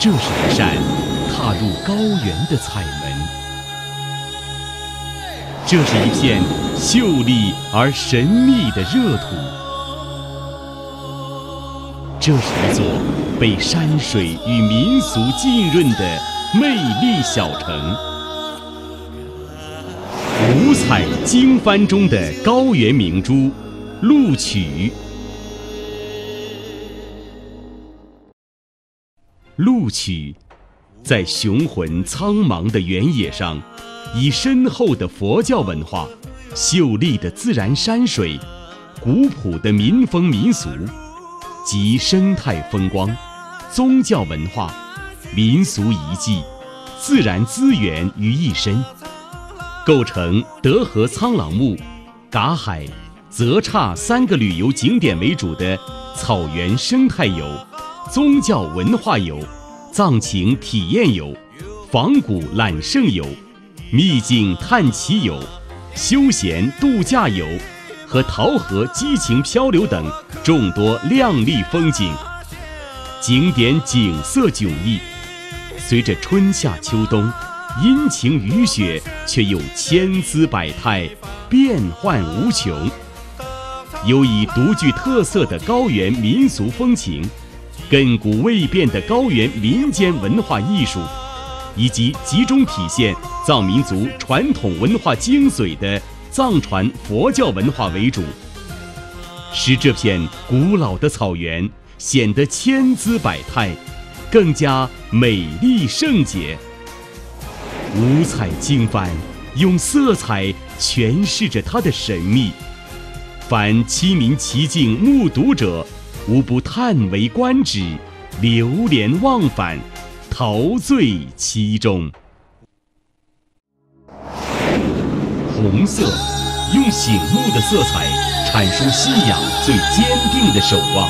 这是一扇踏入高原的彩门，这是一片秀丽而神秘的热土，这是一座被山水与民俗浸润的魅力小城。五彩经幡中的高原明珠录取。录取在雄浑苍茫的原野上，以深厚的佛教文化、秀丽的自然山水、古朴的民风民俗及生态风光、宗教文化、民俗遗迹、自然资源于一身，构成德和苍朗木、嘎海、泽刹3个旅游景点为主的草原生态游、宗教文化游、藏情体验游、仿古揽胜游、秘境探奇游、休闲度假游和桃河激情漂流等众多亮丽风景。景点景色迥异，随着春夏秋冬，阴晴雨雪，却又千姿百态，变幻无穷。有以独具特色的高原民俗风情，亘古未变的高原民间文化艺术，以及集中体现藏民族传统文化精髓的藏传佛教文化为主，使这片古老的草原显得千姿百态，更加美丽圣洁。五彩经幡用色彩诠释着它的神秘，凡亲临其境目睹者，无不叹为观止，流连忘返，陶醉其中。红色用醒目的色彩阐述信仰最坚定的守望。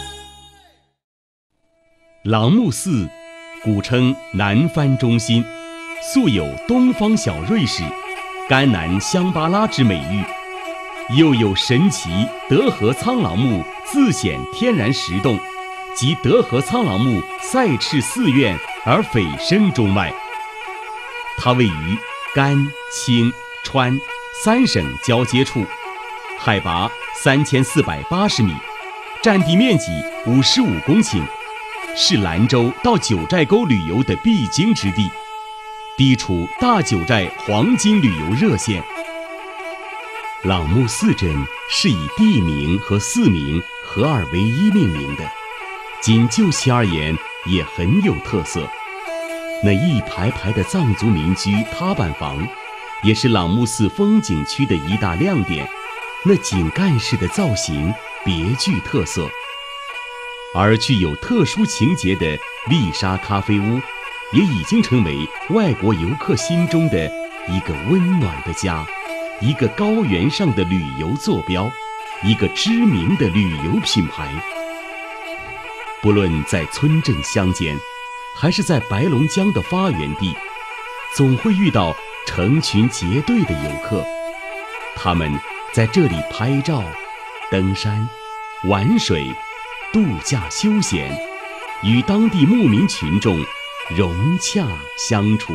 朗木寺古称南番中心，素有东方小瑞士、甘南香巴拉之美誉，又有神奇德和苍朗木自显天然石洞及德和苍朗木赛赤寺院而蜚声中外。它位于甘、清、川3省交接处，海拔3480米，占地面积55公顷，是兰州到九寨沟旅游的必经之地，地处大九寨黄金旅游热线。朗木寺镇是以地名和寺名合二为一命名的，仅就其而言也很有特色。那一排排的藏族民居踏板房，也是朗木寺风景区的一大亮点，那井盖式的造型别具特色。而具有特殊情节的丽莎咖啡屋，也已经成为外国游客心中的一个温暖的家，一个高原上的旅游坐标，一个知名的旅游品牌。不论在村镇乡间，还是在白龙江的发源地，总会遇到成群结队的游客，他们在这里拍照、登山、玩水、度假休闲，与当地牧民群众融洽相处。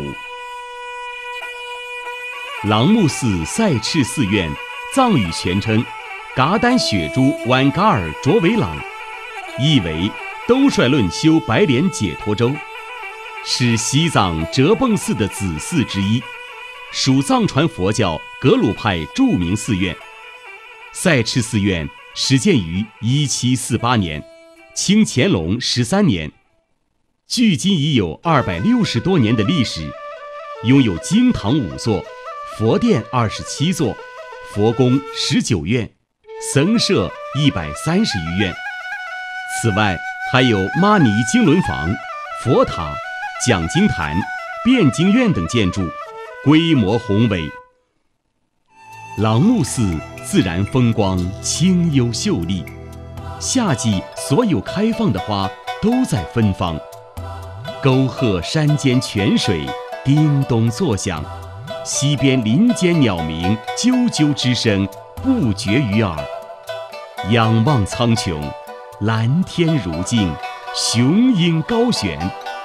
朗木寺赛赤寺院藏语全称噶丹雪珠湾噶尔卓维朗，意为兜率论修白莲解脱州，是西藏哲蚌寺的子寺之一，属藏传佛教格鲁派著名寺院。赛赤寺院始建于1748年，清乾隆13年，距今已有260多年的历史，拥有经堂5座、佛殿27座、佛宫19院、僧舍130余院。此外还有玛尼经轮房、佛塔、讲经坛、辩经院等建筑，规模宏伟。朗木寺自然风光清幽秀丽，夏季所有开放的花都在芬芳，沟壑山间泉水叮咚作响，溪边林间鸟鸣啾啾之声不绝于耳。仰望苍穹，蓝天如镜，雄鹰高悬，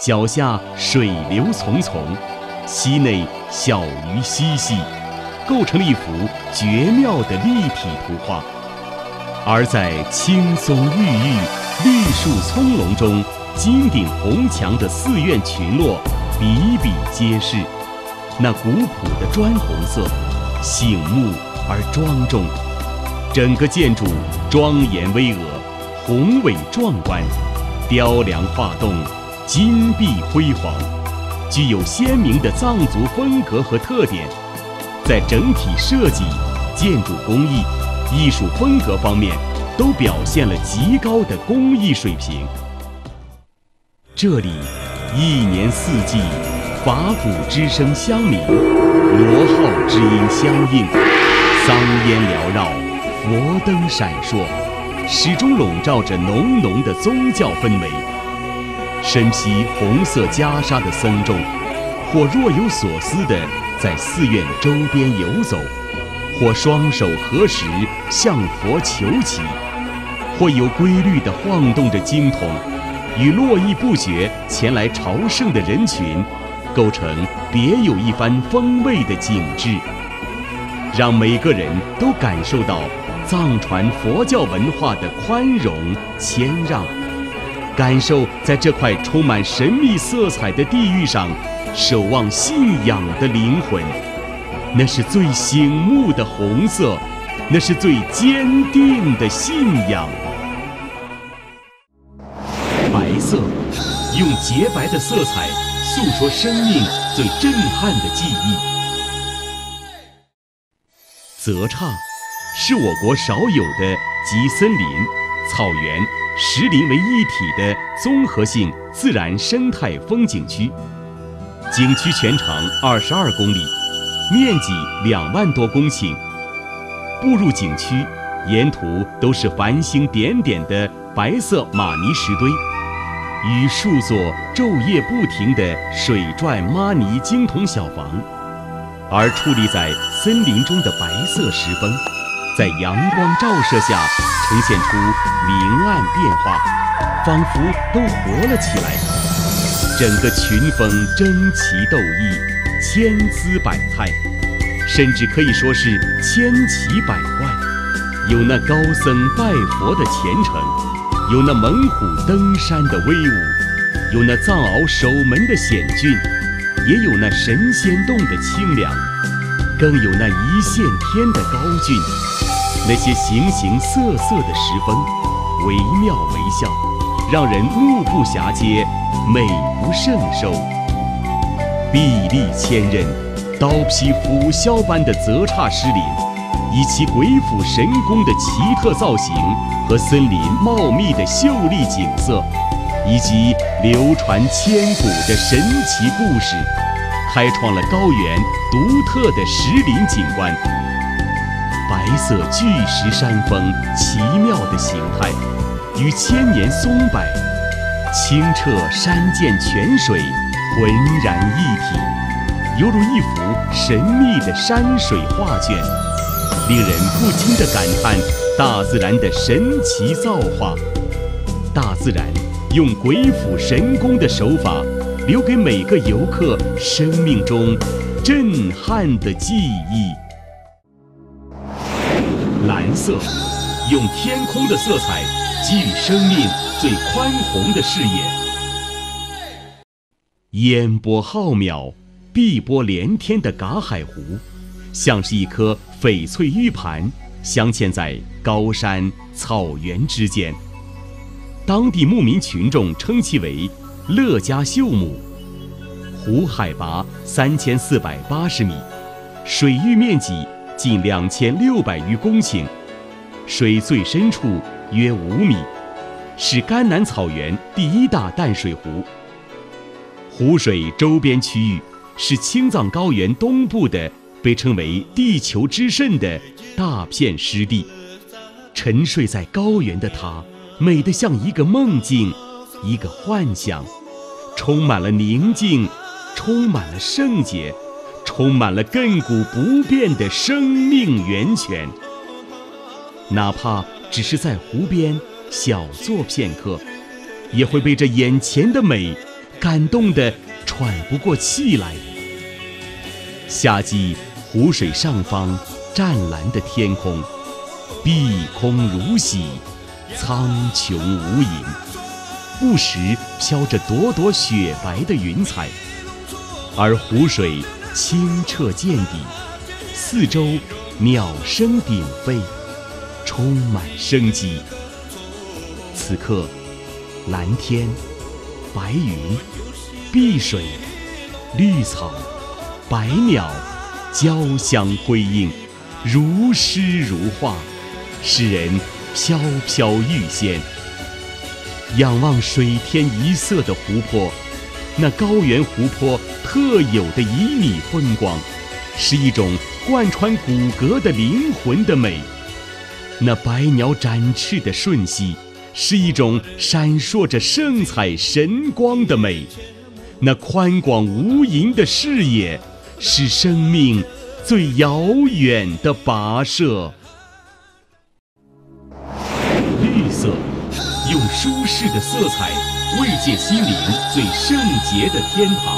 脚下水流淙淙，溪内小鱼嬉戏，构成了一幅绝妙的立体图画。而在青松郁郁、绿树葱茏中，金顶红墙的寺院群落比比皆是，那古朴的砖红色，醒目而庄重，整个建筑庄严巍峨，宏伟壮观，雕梁画栋，金碧辉煌，具有鲜明的藏族风格和特点，在整体设计、建筑工艺、艺术风格方面都表现了极高的工艺水平。这里一年四季，法鼓之声相鸣，锣号之音相应，桑烟缭绕，佛灯闪烁，始终笼罩着浓浓的宗教氛围。身披红色袈裟的僧众，或若有所思地在寺院周边游走，或双手合十向佛求祈，或有规律地晃动着经筒，与络绎不绝前来朝圣的人群构成别有一番风味的景致，让每个人都感受到藏传佛教文化的宽容谦让，感受在这块充满神秘色彩的地域上守望信仰的灵魂。那是最醒目的红色，那是最坚定的信仰。白色，用洁白的色彩诉说生命最震撼的记忆。泽刹是我国少有的集森林、草原、石林为一体的综合性自然生态风景区。景区全长22公里，面积2万多公顷。步入景区，沿途都是繁星点点的白色玛尼石堆，与数座昼夜不停的水转玛尼经筒小房，而矗立在森林中的白色石峰，在阳光照射下呈现出明暗变化，仿佛都活了起来。整个群峰争奇斗异，千姿百态，甚至可以说是千奇百怪。有那高僧拜佛的虔诚，有那猛虎登山的威武，有那藏獒守门的险峻，也有那神仙洞的清凉，更有那一线天的高峻。那些形形色色的石峰，惟妙惟肖，让人目不暇接，美不胜收。臂力千仞，刀劈斧削般的泽刹石林，以其鬼斧神工的奇特造型和森林茂密的秀丽景色，以及流传千古的神奇故事，开创了高原独特的石林景观。白色巨石山峰奇妙的形态，与千年松柏、清澈山涧泉水浑然一体，犹如一幅神秘的山水画卷，令人不禁地感叹大自然的神奇造化。大自然用鬼斧神工的手法，留给每个游客生命中震撼的记忆。蓝色，用天空的色彩给予生命最宽宏的视野。烟波浩渺，碧波连天的噶海湖，像是一颗翡翠玉盘，镶嵌在高山草原之间。当地牧民群众称其为乐家秀姆。湖海拔3480米，水域面积近2600余公顷，水最深处约5米，是甘南草原第一大淡水湖。湖水周边区域是青藏高原东部的被称为地球之肾的大片湿地。沉睡在高原的它，美得像一个梦境，一个幻想，充满了宁静，充满了圣洁，充满了亘古不变的生命源泉。哪怕只是在湖边小坐片刻，也会被这眼前的美感动得喘不过气来。夏季湖水上方湛蓝的天空，碧空如洗，苍穹无垠，不时飘着朵朵雪白的云彩，而湖水清澈见底，四周鸟声鼎沸，充满生机。此刻，蓝天、白云、碧水、绿草、百鸟交相辉映，如诗如画，使人飘飘欲仙。仰望水天一色的湖泊，那高原湖泊特有的旖旎风光，是一种贯穿骨骼的灵魂的美；那百鸟展翅的瞬息，是一种闪烁着圣彩神光的美；那宽广无垠的视野，是生命最遥远的跋涉。绿色，用舒适的色彩慰藉心灵最圣洁的天堂。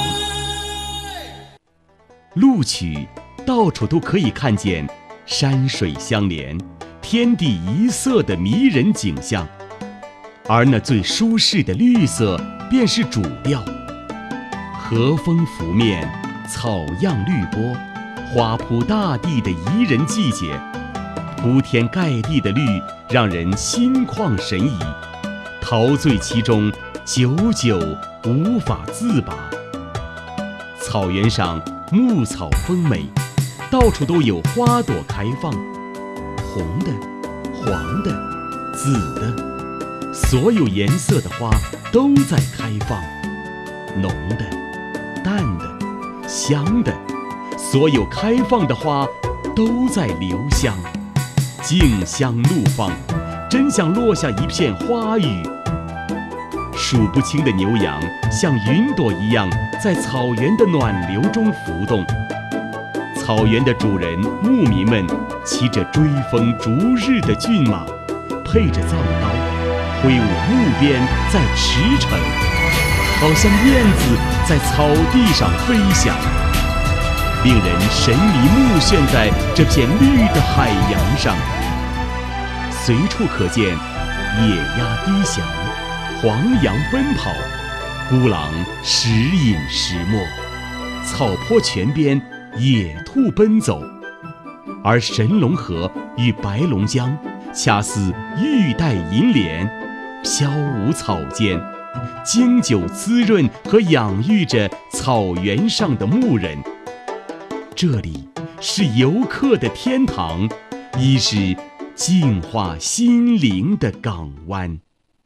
录取，到处都可以看见山水相连、天地一色的迷人景象，而那最舒适的绿色便是主调。和风拂面，草样绿波，花铺大地的宜人季节，铺天盖地的绿让人心旷神怡，陶醉其中，久久无法自拔。草原上牧草丰美，到处都有花朵开放，红的、黄的、紫的，所有颜色的花都在开放，浓的、淡的、香的，所有开放的花都在留香，竞相怒放，真像落下一片花雨。数不清的牛羊像云朵一样在草原的暖流中浮动，草原的主人牧民们骑着追风逐日的骏马，配着藏刀，挥舞木鞭在驰骋，好像燕子在草地上飞翔，令人神迷目眩在这片绿的海洋上。随处可见野鸭低翔，黄羊奔跑，孤狼时隐时没，草坡泉边野兔奔走，而神龙河与白龙江恰似玉带银莲，飘舞草间，经久滋润和养育着草原上的牧人。这里是游客的天堂，亦是净化心灵的港湾。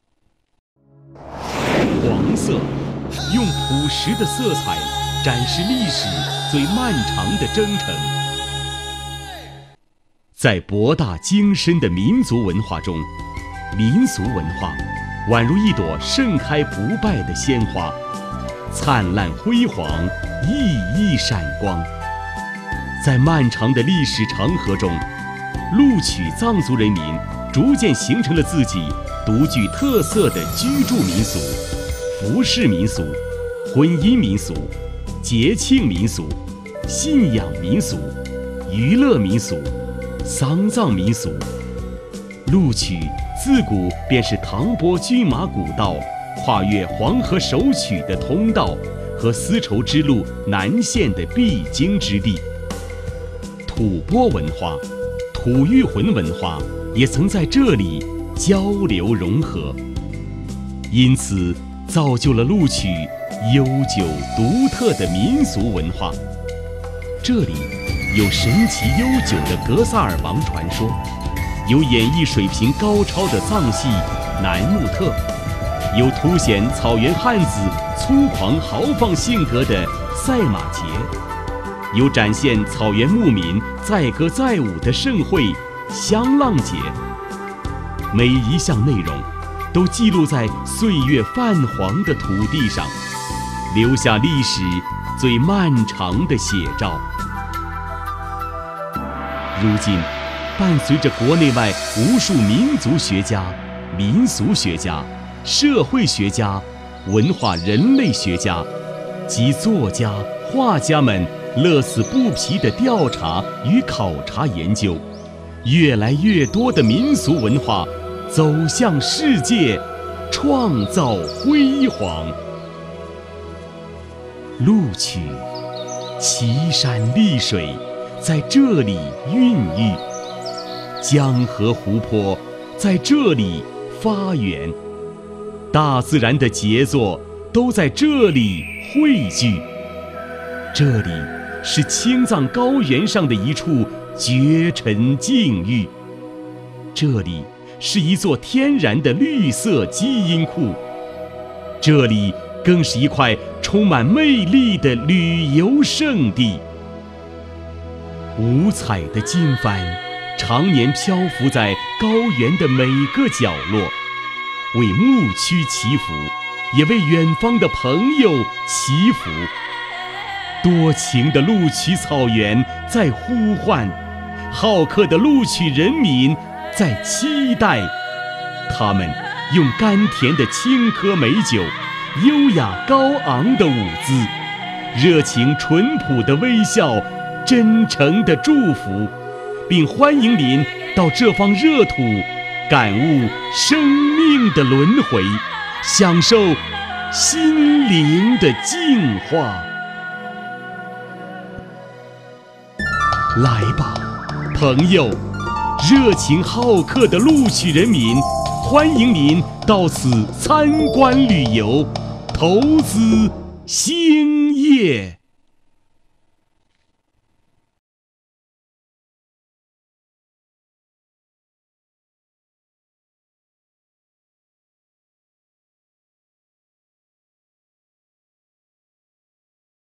黄色，用朴实的色彩展示历史最漫长的征程。在博大精深的民族文化中，民俗文化宛如一朵盛开不败的鲜花，灿烂辉煌，熠熠闪光。在漫长的历史长河中，录取藏族人民逐渐形成了自己独具特色的居住民俗、服饰民俗、婚姻民俗、节庆民俗、信仰民俗、娱乐民俗、丧葬民俗。录取自古便是唐蕃军马古道跨越黄河首曲的通道和丝绸之路南线的必经之地。吐蕃文化、吐谷浑文化也曾在这里交流融合，因此造就了录取悠久独特的民俗文化。这里有神奇悠久的格萨尔王传说，有演绎水平高超的藏戏南木特，有凸显草原汉子粗狂豪放性格的赛马节，有展现草原牧民载歌载舞的盛会香浪节。每一项内容都记录在岁月泛黄的土地上，留下历史最漫长的写照。如今，伴随着国内外无数民族学家、民俗学家、社会学家、 文化人类学家及作家、画家们乐此不疲地调查与考察研究，越来越多的民俗文化走向世界，创造辉煌。录取，奇山丽水在这里孕育，江河湖泊在这里发源，大自然的杰作都在这里汇聚。这里是青藏高原上的一处绝尘境域，这里是一座天然的绿色基因库，这里更是一块充满魅力的旅游胜地。五彩的经幡常年漂浮在高原的每个角落，为牧区祈福，也为远方的朋友祈福。多情的录取草原在呼唤，好客的录取人民在期待。他们用甘甜的青稞美酒，优雅高昂的舞姿，热情淳朴的微笑，真诚的祝福，并欢迎您到这方热土，感悟生命的轮回，享受心灵的净化。来吧，朋友，热情好客的录取人民，欢迎您到此参观旅游，投资兴业。